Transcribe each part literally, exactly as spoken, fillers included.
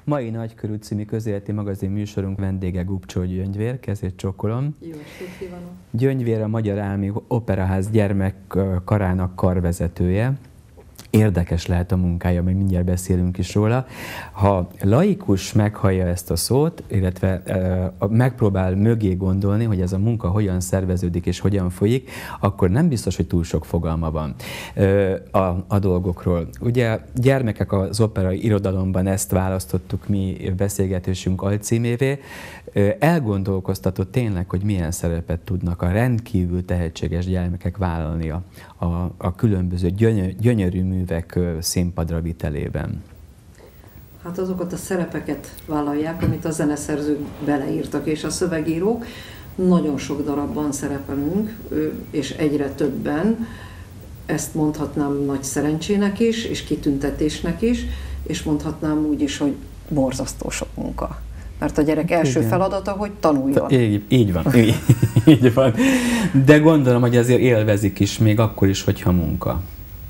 Mai Nagykörű című közéleti magazin műsorunk vendége Gubcsó Gyöngyvér, kezét csókolom. Jó estét kívánok! Gyöngyvér a Magyar Állami Operaház gyermekkarának karvezetője. Érdekes lehet a munkája, meg mindjárt beszélünk is róla. Ha laikus meghallja ezt a szót, illetve e, megpróbál mögé gondolni, hogy ez a munka hogyan szerveződik és hogyan folyik, akkor nem biztos, hogy túl sok fogalma van e, a, a dolgokról. Ugye gyermekek az operai irodalomban, ezt választottuk mi beszélgetésünk alcímévé. E, elgondolkoztatott tényleg, hogy milyen szerepet tudnak a rendkívül tehetséges gyermekek vállalni a, a, a különböző gyönyör, gyönyörű művek színpadra vitelében. Hát azokat a szerepeket vállalják, amit a zeneszerzők beleírtak, és a szövegírók. Nagyon sok darabban szerepelünk, és egyre többen. Ezt mondhatnám nagy szerencsének is, és kitüntetésnek is, és mondhatnám úgy is, hogy borzasztó sok munka. Mert a gyerek első Igen. feladata, hogy tanuljon. Így, így van, így, így van. De gondolom, hogy azért élvezik is, még akkor is, hogyha munka.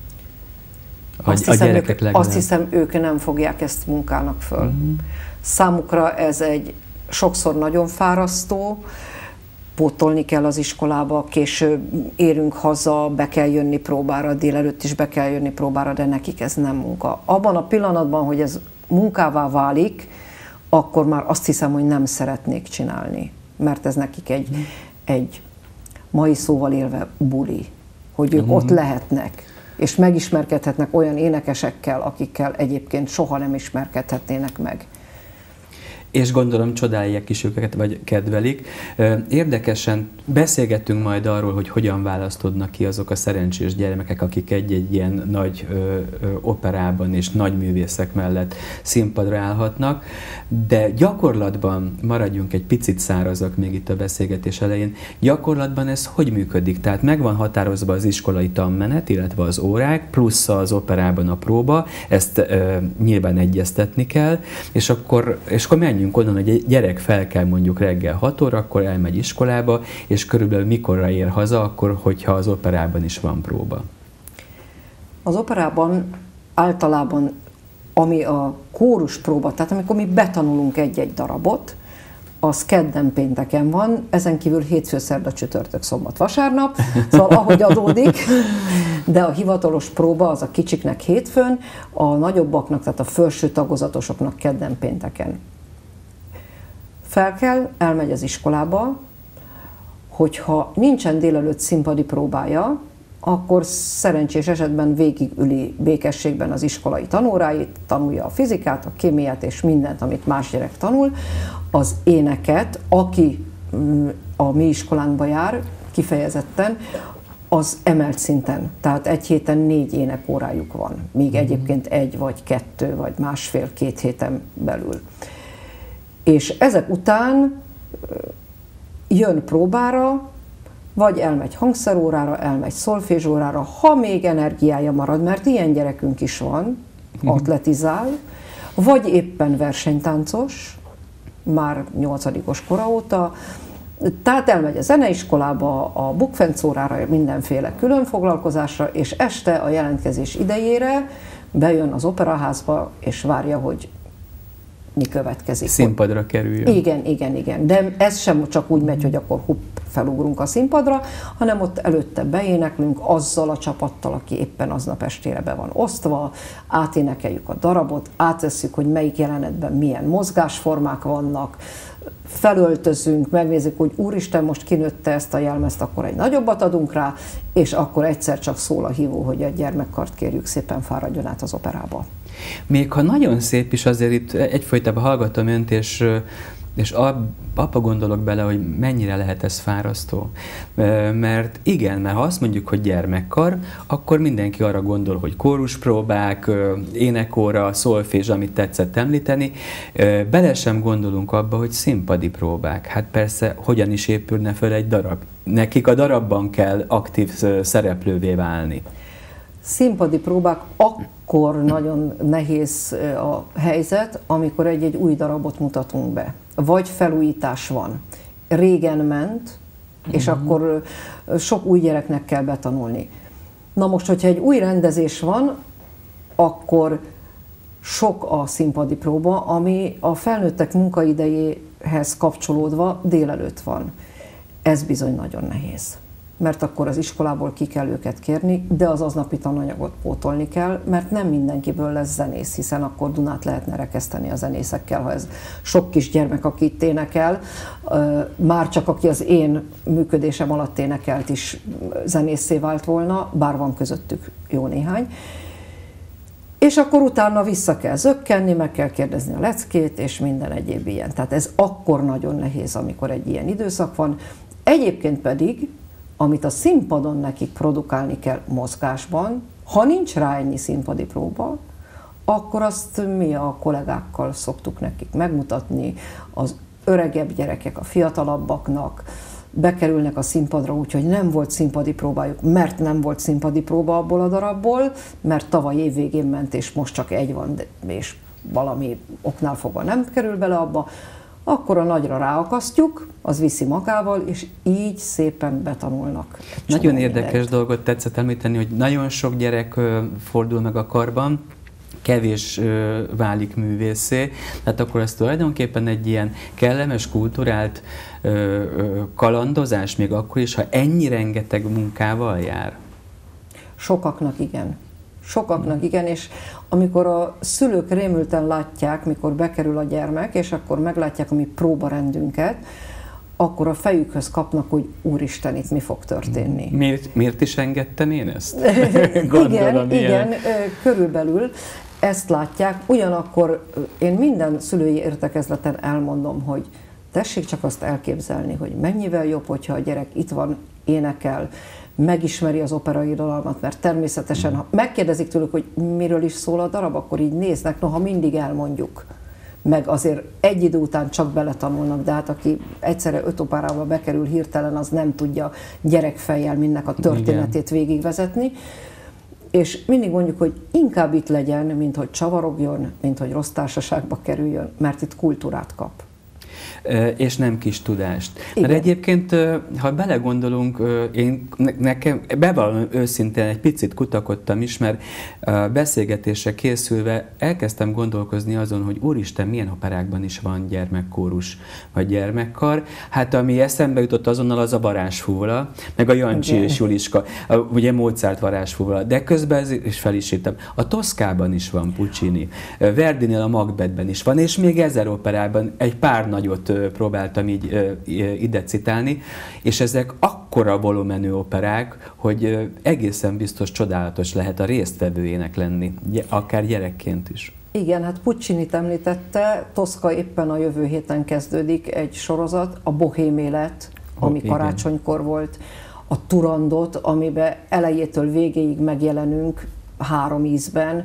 Azt hiszem, ők, azt hiszem, ők nem fogják ezt munkának föl. Uh-huh. Számukra ez egy sokszor nagyon fárasztó, pótolni kell az iskolába, később érünk haza, be kell jönni próbára, délelőtt is be kell jönni próbára, de nekik ez nem munka. Abban a pillanatban, hogy ez munkává válik, akkor már azt hiszem, hogy nem szeretnék csinálni. Mert ez nekik egy, uh-huh. egy mai szóval élve buli, hogy ők uh-huh. ott lehetnek, és megismerkedhetnek olyan énekesekkel, akikkel egyébként soha nem ismerkedhetnének meg. És gondolom csodálják is őket, vagy kedvelik. Érdekesen beszélgettünk majd arról, hogy hogyan választódnak ki azok a szerencsés gyermekek, akik egy-egy ilyen nagy ö, ö, operában és nagy művészek mellett színpadra állhatnak, de gyakorlatban, maradjunk egy picit szárazak még itt a beszélgetés elején, gyakorlatban ez hogy működik? Tehát meg van határozva az iskolai tanmenet, illetve az órák, plusz az operában a próba, ezt ö, nyilván egyeztetni kell, és akkor, és akkor menjünk onnan, hogy egy gyerek fel kell mondjuk reggel hat óra, akkor elmegy iskolába, és körülbelül mikorra ér haza, akkor, hogyha az operában is van próba. Az operában általában, ami a kórus próba, tehát amikor mi betanulunk egy-egy darabot, az kedden pénteken van, ezen kívül hétfő, szerda, csütörtök, szombat, vasárnap, szóval ahogy adódik, de a hivatalos próba az a kicsiknek hétfőn, a nagyobbaknak, tehát a felső tagozatosoknak kedden pénteken. Fel kell, elmegy az iskolába, hogyha nincsen délelőtt színpadi próbája, akkor szerencsés esetben végigüli békességben az iskolai tanóráit, tanulja a fizikát, a kémiát és mindent, amit más gyerek tanul. Az éneket, aki a mi iskolánkba jár, kifejezetten, az emelt szinten. Tehát egy héten négy énekórájuk van, míg egyébként egy vagy kettő, vagy másfél-két héten belül. És ezek után jön próbára, vagy elmegy hangszerórára, elmegy szolfézsórára, ha még energiája marad, mert ilyen gyerekünk is van, atletizál, vagy éppen versenytáncos, már nyolcadikos kora óta, tehát elmegy a zeneiskolába, a bukfencórára, mindenféle külön foglalkozásra, és este a jelentkezés idejére bejön az operaházba, és várja, hogy mi következik. Színpadra kerüljön. Igen, igen, igen. De ez sem csak úgy megy, hogy akkor hupp, felugrunk a színpadra, hanem ott előtte beéneklünk azzal a csapattal, aki éppen aznap estére be van osztva, áténekeljük a darabot, átvesszük, hogy melyik jelenetben milyen mozgásformák vannak, felöltözünk, megnézzük, hogy úristen, most kinőtte ezt a jelmezt, akkor egy nagyobbat adunk rá, és akkor egyszer csak szól a hívó, hogy a gyermekkart kérjük, szépen fáradjon át az operába. Még ha nagyon szép is, azért itt egyfolytában hallgatom önt, és, és abba gondolok bele, hogy mennyire lehet ez fárasztó. Mert igen, mert ha azt mondjuk, hogy gyermekkar, akkor mindenki arra gondol, hogy kóruspróbák, énekóra, szolfézs, amit tetszett említeni. Bele sem gondolunk abba, hogy színpadi próbák. Hát persze, hogyan is épülne föl egy darab? Nekik a darabban kell aktív szereplővé válni. Színpadi próbák akkor nagyon nehéz a helyzet, amikor egy-egy új darabot mutatunk be. Vagy felújítás van. Régen ment, és uh-huh. akkor sok új gyereknek kell betanulni. Na most, hogyha egy új rendezés van, akkor sok a színpadi próba, ami a felnőttek munkaidejéhez kapcsolódva délelőtt van. Ez bizony nagyon nehéz. Mert akkor az iskolából ki kell őket kérni, de az aznapi tananyagot pótolni kell, mert nem mindenkiből lesz zenész, hiszen akkor Dunát lehetne rekeszteni a zenészekkel, ha ez sok kis gyermek, aki itt énekel, már csak aki az én működésem alatt énekelt is zenészé vált volna, bár van közöttük jó néhány. És akkor utána vissza kell zökkenni, meg kell kérdezni a leckét, és minden egyéb ilyen. Tehát ez akkor nagyon nehéz, amikor egy ilyen időszak van. Egyébként pedig, amit a színpadon nekik produkálni kell mozgásban, ha nincs rá ennyi színpadi próba, akkor azt mi a kollégákkal szoktuk nekik megmutatni, az öregebb gyerekek a fiatalabbaknak, bekerülnek a színpadra úgy, hogy nem volt színpadi próbájuk, mert nem volt színpadi próba abból a darabból, mert tavaly évvégén ment, és most csak egy van, és valami oknál fogva nem kerül bele abba, akkor a nagyra ráakasztjuk, az viszi magával, és így szépen betanulnak. Nagyon érdekes mindent. Dolgot tetszett említeni, hogy nagyon sok gyerek fordul meg a karban, kevés ö, válik művészé, tehát akkor ez tulajdonképpen egy ilyen kellemes, kulturált ö, ö, kalandozás, még akkor is, ha ennyi rengeteg munkával jár. Sokaknak igen. Sokaknak igen, és amikor a szülők rémülten látják, mikor bekerül a gyermek, és akkor meglátják a mi próbarendünket, akkor a fejükhöz kapnak, hogy úristen, itt mi fog történni. Miért, miért is engedtem én ezt? igen, igen, körülbelül ezt látják. Ugyanakkor én minden szülői értekezleten elmondom, hogy tessék csak azt elképzelni, hogy mennyivel jobb, hogyha a gyerek itt van, énekel, megismeri az operairodalmat, mert természetesen, ha megkérdezik tőlük, hogy miről is szól a darab, akkor így néznek, noha mindig elmondjuk. Meg azért egy idő után csak beletanulnak, de hát aki egyszerre öt operába bekerül hirtelen, az nem tudja gyerekfejjel mindnek a történetét végigvezetni. És mindig mondjuk, hogy inkább itt legyen, mint hogy csavarogjon, mint hogy rossz társaságba kerüljön, mert itt kultúrát kap. És nem kis tudást. Igen. Mert egyébként, ha belegondolunk, én nekem bevallom őszintén egy picit kutakodtam is, mert beszélgetésre készülve elkezdtem gondolkozni azon, hogy úristen, milyen operákban is van gyermekkórus vagy gyermekkar. Hát ami eszembe jutott azonnal, az a varázsfúvola, meg a Jancsi okay. és Juliska, ugye Mozart varázsfúvola, de közben ez is fel is írtam. A Toszkában is van Puccini, Verdinél a Macbethben is van, és még ezer operában egy pár nagyot próbáltam így ide citálni, és ezek akkora volumenű operák, hogy egészen biztos csodálatos lehet a résztvevőjének lenni, akár gyerekként is. Igen, hát Puccinit említette, Toszka éppen a jövő héten kezdődik egy sorozat, a Bohém élet, ami oh, karácsonykor volt, a Turandot, amiben elejétől végéig megjelenünk három ízben,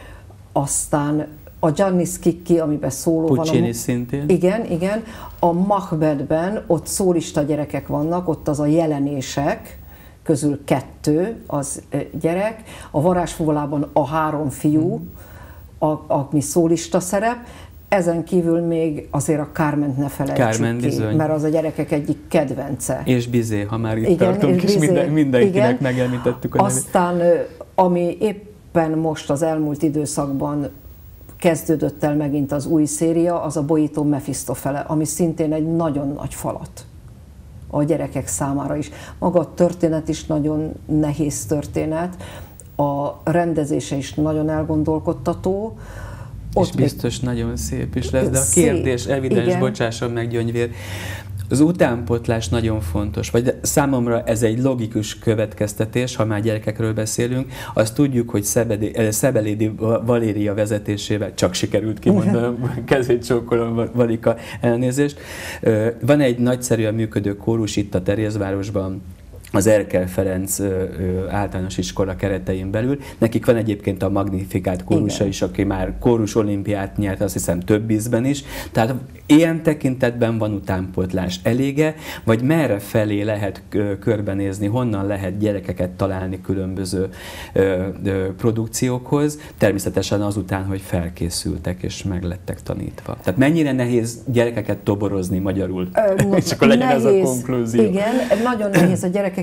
aztán a Gianni Schicchi, amiben szóló van. Puccini szintén. Igen, igen. A Macbethben ott szólista gyerekek vannak, ott az a jelenések közül kettő az gyerek. A Varázsfúvolában a három fiú, a, ami szólista szerep. Ezen kívül még azért a Carment ne felejtsük Carmen, ki, bizony. Mert az a gyerekek egyik kedvence. És Bizé, ha már itt igen, tartunk, és, és minden, mindenkinek megemlítettük a nevét. Aztán, ami éppen most az elmúlt időszakban kezdődött el megint az új széria, az a Boito Mefistofele, ami szintén egy nagyon nagy falat a gyerekek számára is. Maga a történet is nagyon nehéz történet, a rendezése is nagyon elgondolkodtató. És ott biztos még nagyon szép is lesz, de a kérdés szép, evidens, igen. Bocsásson meg, Gyöngyvér, az utánpótlás nagyon fontos, vagy számomra ez egy logikus következtetés, ha már gyerekekről beszélünk. Azt tudjuk, hogy Szebelédi Valéria vezetésével, csak sikerült kimondanom, kezét csókolom, Valika, elnézést. Van egy nagyszerűen működő kórus itt a Terézvárosban, az Erkel Ferenc ö, ö, általános iskola keretein belül. Nekik van egyébként a Magnificat kórusa igen. is, aki már kórus olimpiát nyert, azt hiszem több ízben is. Tehát ilyen tekintetben van utánpótlás elége, vagy merre felé lehet ö, körbenézni, honnan lehet gyerekeket találni különböző ö, ö, produkciókhoz, természetesen azután, hogy felkészültek és meglettek tanítva. Tehát mennyire nehéz gyerekeket toborozni magyarul? Ö, és akkor legyen nehéz, ez a konklúzió. Igen, nagyon nehéz a gyerekek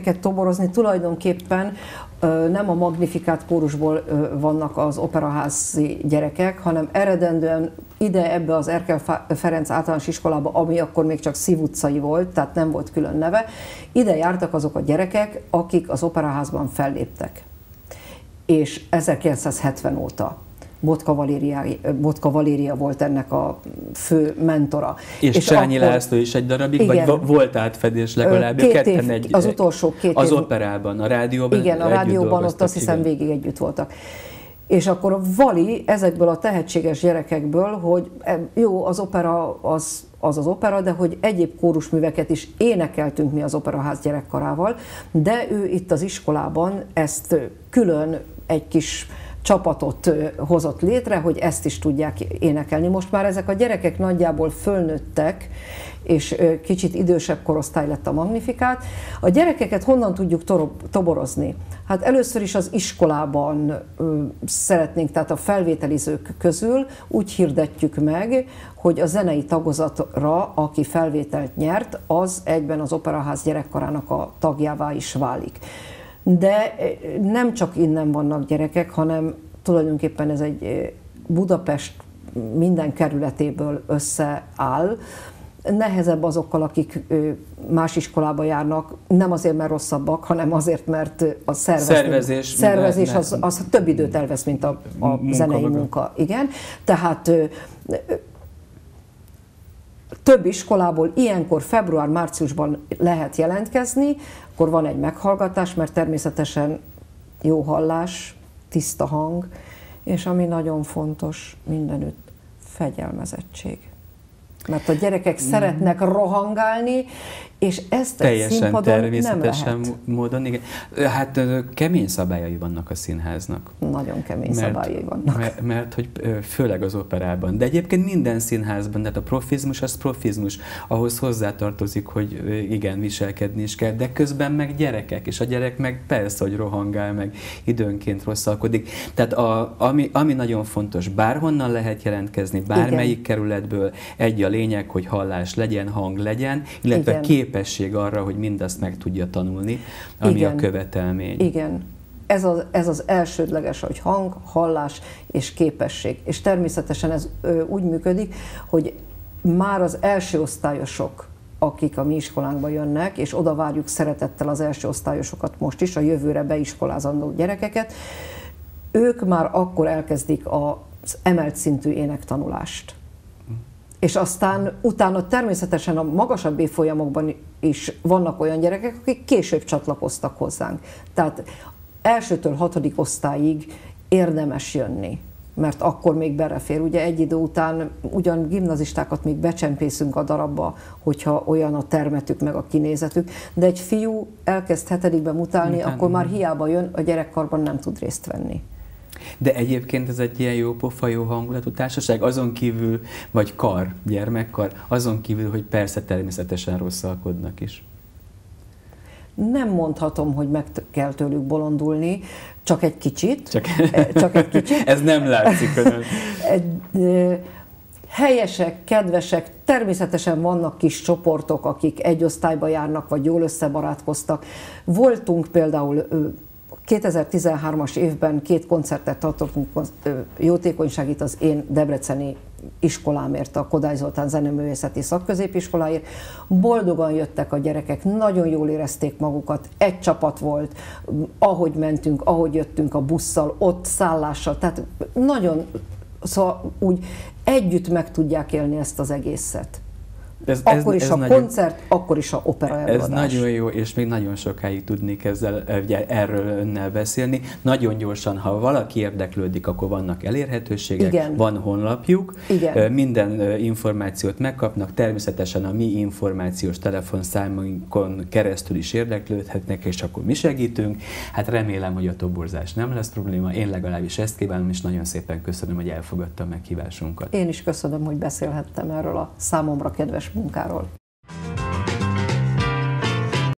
gyerekeket toborozni, tulajdonképpen nem a Magnificat kórusból vannak az operaházi gyerekek, hanem eredendően ide ebbe az Erkel Ferenc általános iskolába, ami akkor még csak Szív utcai volt, tehát nem volt külön neve, ide jártak azok a gyerekek, akik az operaházban felléptek. És ezerkilencszázhetven óta. Botka Valéria, Botka Valéria volt ennek a fő mentora. És, és Csányi akkor, László is egy darabig, igen, vagy volt átfedés legalább? Két év, egy, az utolsó két az év. Az operában, a rádióban. Igen, a rádióban ott azt hiszem végig együtt voltak. És akkor a Vali ezekből a tehetséges gyerekekből, hogy jó, az opera az az, az opera, de hogy egyéb kórusműveket is énekeltünk mi az Operaház gyerekkarával, de ő itt az iskolában ezt külön egy kis csapatot hozott létre, hogy ezt is tudják énekelni. Most már ezek a gyerekek nagyjából fölnőttek, és kicsit idősebb korosztály lett a Magnificat. A gyerekeket honnan tudjuk toborozni? Hát először is az iskolában szeretnénk, tehát a felvételizők közül úgy hirdetjük meg, hogy a zenei tagozatra, aki felvételt nyert, az egyben az Operaház gyerekkarának a tagjává is válik. De nem csak innen vannak gyerekek, hanem tulajdonképpen ez egy Budapest minden kerületéből összeáll. Nehezebb azokkal, akik más iskolába járnak, nem azért, mert rosszabbak, hanem azért, mert a szervezni, szervezés, szervezés ne, az, az több időt elvesz, mint a, a munka zenei maga. munka. Igen. Tehát több iskolából ilyenkor február-márciusban lehet jelentkezni, akkor van egy meghallgatás, mert természetesen jó hallás, tiszta hang, és ami nagyon fontos mindenütt, fegyelmezettség. Mert a gyerekek mm. szeretnek rohangálni, és ezt teljesen egy színpadon természetesen nem lehet. módon, igen. Hát kemény szabályai vannak a színháznak. Nagyon kemény mert, szabályai vannak. Mert, mert hogy főleg az operában, de egyébként minden színházban, tehát a profizmus az profizmus, ahhoz hozzátartozik, hogy igen, viselkedni is kell, de közben meg gyerekek, és a gyerek meg persze, hogy rohangál, meg időnként rosszalkodik. Tehát a, ami, ami nagyon fontos, bárhonnan lehet jelentkezni, bármelyik igen. kerületből, egy a lényeg, hogy hallás legyen, hang legyen, illetve igen. képesség arra, hogy mindazt meg tudja tanulni, ami igen. a követelmény. Igen. Ez az, ez az elsődleges, hogy hang, hallás és képesség. És természetesen ez ö, úgy működik, hogy már az első osztályosok, akik a mi iskolánkba jönnek, és oda várjuk szeretettel az első osztályosokat most is, a jövőre beiskolázandó gyerekeket, ők már akkor elkezdik az emelt szintű énektanulást. És aztán utána természetesen a magasabb évfolyamokban is vannak olyan gyerekek, akik később csatlakoztak hozzánk. Tehát elsőtől hatodik osztályig érdemes jönni, mert akkor még belefér. Ugye egy idő után ugyan gimnazistákat még becsempészünk a darabba, hogyha olyan a termetük meg a kinézetük, de egy fiú elkezd hetedikben mutálni, Után, akkor már hiába jön, a gyerekkarban nem tud részt venni. De egyébként ez egy ilyen jó pofa, jó hangulatú társaság, azon kívül, vagy kar, gyermekkar, azon kívül, hogy persze természetesen rosszalkodnak is. Nem mondhatom, hogy meg kell tőlük bolondulni, csak egy kicsit. Csak, csak egy kicsit. Ez nem látszik önön. Helyesek, kedvesek, természetesen vannak kis csoportok, akik egy osztályba járnak, vagy jól összebarátkoztak. Voltunk például kétezer-tizenhármas évben két koncertet tartottunk jótékonyságit az én debreceni iskolámért, a Kodály Zoltán Zeneművészeti Szakközépiskoláért. Boldogan jöttek a gyerekek, nagyon jól érezték magukat, egy csapat volt, ahogy mentünk, ahogy jöttünk a busszal, ott szállással, tehát nagyon, szóval úgy együtt meg tudják élni ezt az egészet. Ez, akkor ez, is ez a nagyon, koncert, akkor is a opera előadás. Ez nagyon jó, és még nagyon sokáig tudnék ezzel, ugye, erről önnel beszélni. Nagyon gyorsan, ha valaki érdeklődik, akkor vannak elérhetőségek, igen. van honlapjuk, igen. minden információt megkapnak, természetesen a mi információs telefonszámunkon keresztül is érdeklődhetnek, és akkor mi segítünk. Hát remélem, hogy a toborzás nem lesz probléma, én legalábbis ezt kívánom, és nagyon szépen köszönöm, hogy elfogadta a meghívásunkat. Én is köszönöm, hogy beszélhettem erről a számomra kedves munkáról.